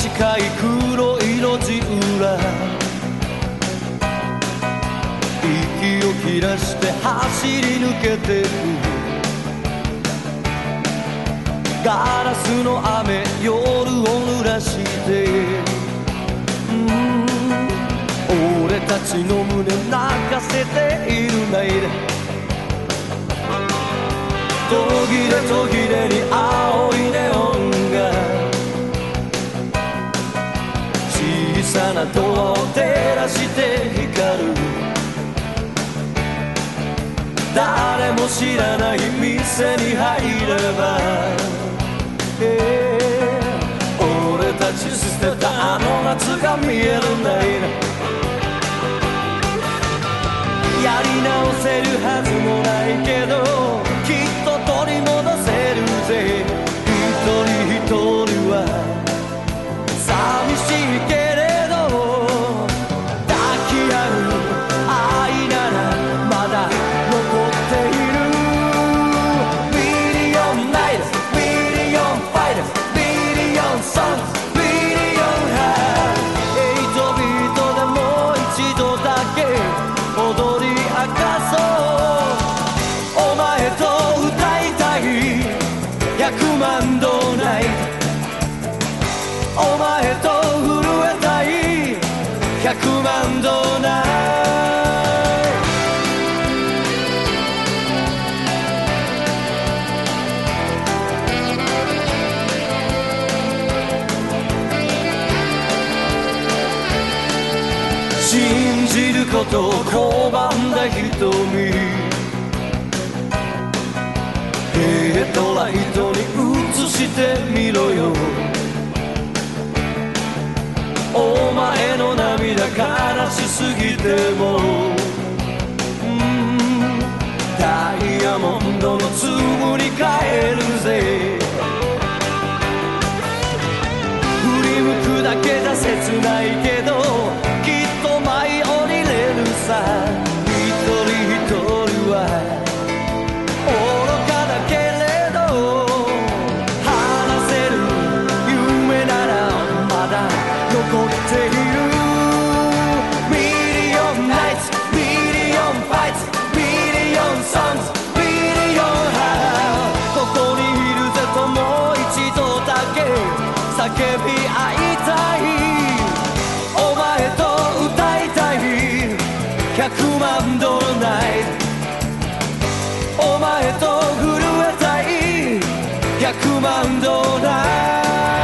近い黒い路地裏、息を切らして走り抜けてく。ガラスの雨夜を濡らして、俺たちの胸泣かせているないで。途切れ途切れに青いネオンが小さなドアを照らして光る。誰も知らない店に入れば、俺たち捨てたあの夏が見えるんだいな。やり直せるはずもないけど、きっと取り戻せるぜ。一人一人は寂しいけれど、抱き合う愛ならまだ残っている。ミリオンナイト、ミリオンファイト、ミリオンソング、ミリオンハート。8ビートでもう一度だけ踊り明かそう。お前と歌いたい100万度ない。お前と震えたい100万度ない。信じることを拒んだ瞳、ヘッドライトに映してみろよ。お前の涙悲しすぎても、ダイヤモンドの粒に変えるぜ。振り向くだけじゃ切ないけど、きっと舞い降りれるさ。一人一人は愚かだけれど、話せる夢ならまだ残っている。ミリオンナイツ、ミリオンファイト、ミリオンソング、ミリオンハート。ここにいるぜともう一度だけ叫び合いたい。お前と歌いたい100万度ない。お前と震えたい100万度ない。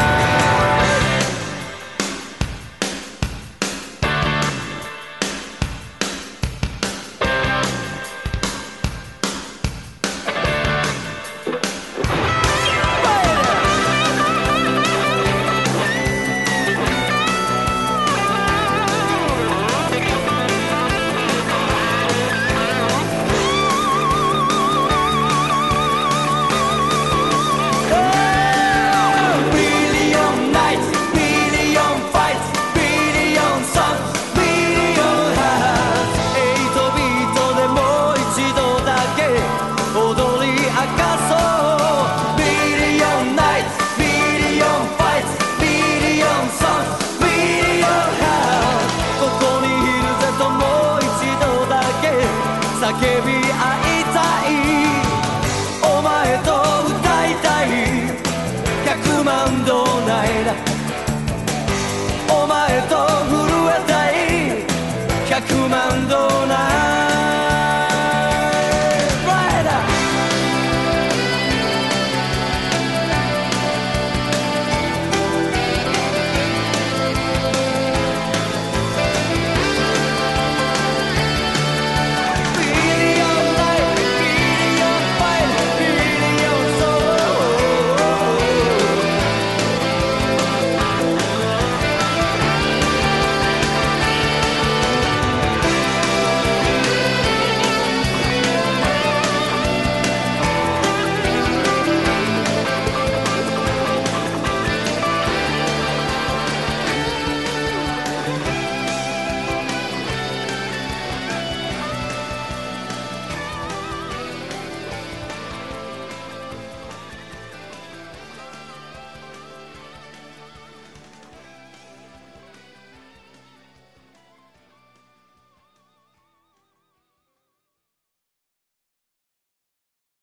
叫び合いたい。お前と歌いたい100万度ないな。お前と震えたい100万